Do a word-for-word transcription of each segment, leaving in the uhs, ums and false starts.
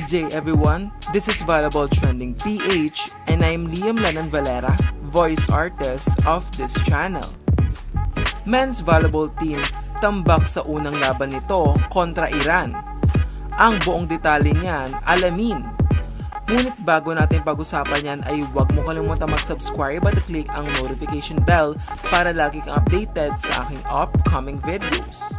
day everyone, this is Volleyball Trending P H and I'm Liam Lenon Valera, voice artist of this channel. Men's volleyball team tambak sa unang laban nito kontra Iran. Ang buong detalye niyan, alamin. Ngunit bago natin pag-usapan yan ay huwag mo kalimutan mag-subscribe at click ang notification bell para lagi kang updated sa aking upcoming videos.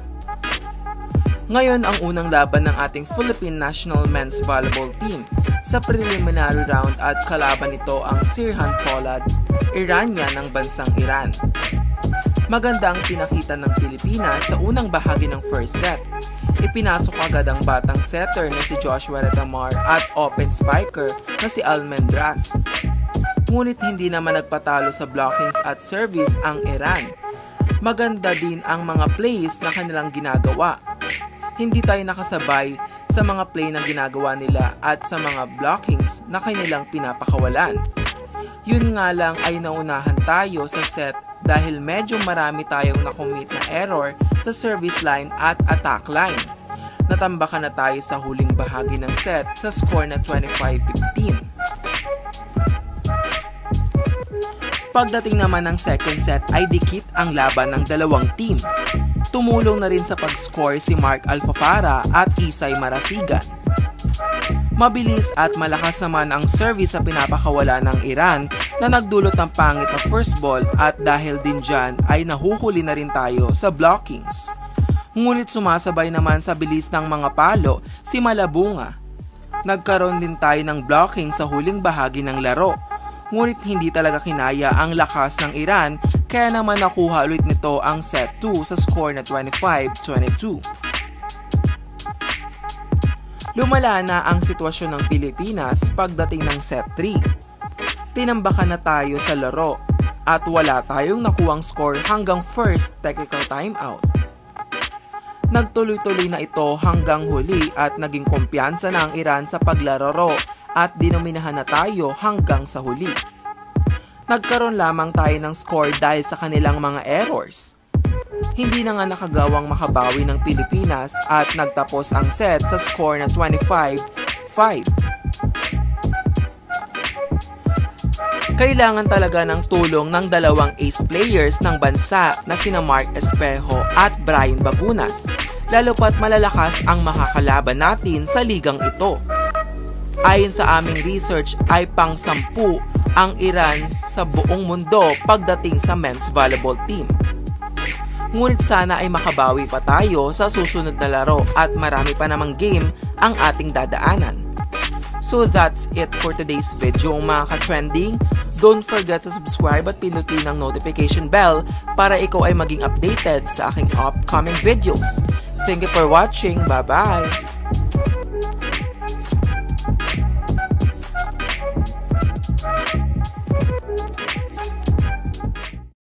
Ngayon ang unang laban ng ating Philippine National Men's Volleyball Team sa preliminary round at kalaban nito ang Sirhan Pollad, Iranian ng bansang Iran. Maganda ang pinakita ng Pilipinas sa unang bahagi ng first set. Ipinasok agad ang batang setter na si Joshua Retamar at open spiker na si Almendras. Ngunit hindi naman nagpatalo sa blockings at service ang Iran. Maganda din ang mga plays na kanilang ginagawa. Hindi tayo nakasabay sa mga play na ginagawa nila at sa mga blockings na kanilang pinapakawalan. Yun nga lang ay naunahan tayo sa set dahil medyo marami tayong nakommit na error sa service line at attack line. Natambakan na tayo sa huling bahagi ng set sa score na twenty-five fifteen. Pagdating naman ng second set ay dikit ang laban ng dalawang team. Tumulong na rin sa pag-score si Mark Alfafara at Isay Marasigan. Mabilis at malakas naman ang service sa pinapakawala ng Iran na nagdulot ng pangit na first ball at dahil din dyan ay nahuhuli na rin tayo sa blockings. Ngunit sumasabay naman sa bilis ng mga palo si Malabunga. Nagkaroon din tayo ng blocking sa huling bahagi ng laro. Ngunit hindi talaga kinaya ang lakas ng Iran kaya naman nakuha ulit nito ang set two sa score na twenty-five twenty-two. Lumala na ang sitwasyon ng Pilipinas pagdating ng set three. Tinambakan na tayo sa laro at wala tayong nakuhang score hanggang first technical timeout. Nagtuloy-tuloy na ito hanggang huli at naging kumpiyansa na ang Iran sa paglararo at dinominahan na tayo hanggang sa huli. Nagkaroon lamang tayo ng score dahil sa kanilang mga errors. Hindi na nga nakagawang makabawi ng Pilipinas at nagtapos ang set sa score na twenty-five five. Kailangan talaga ng tulong ng dalawang ace players ng bansa na sina Mark Espejo at Brian Bagunas, lalo pat malalakas ang makakalaban natin sa ligang ito. Ayon sa aming research ay pang-sampu ang Iran sa buong mundo pagdating sa men's volleyball team. Ngunit sana ay makabawi pa tayo sa susunod na laro at marami pa namang game ang ating dadaanan. So that's it for today's video mga ka-trending. Don't forget to subscribe at pinutin ang notification bell para ikaw ay maging updated sa aking upcoming videos. Thank you for watching. Bye-bye!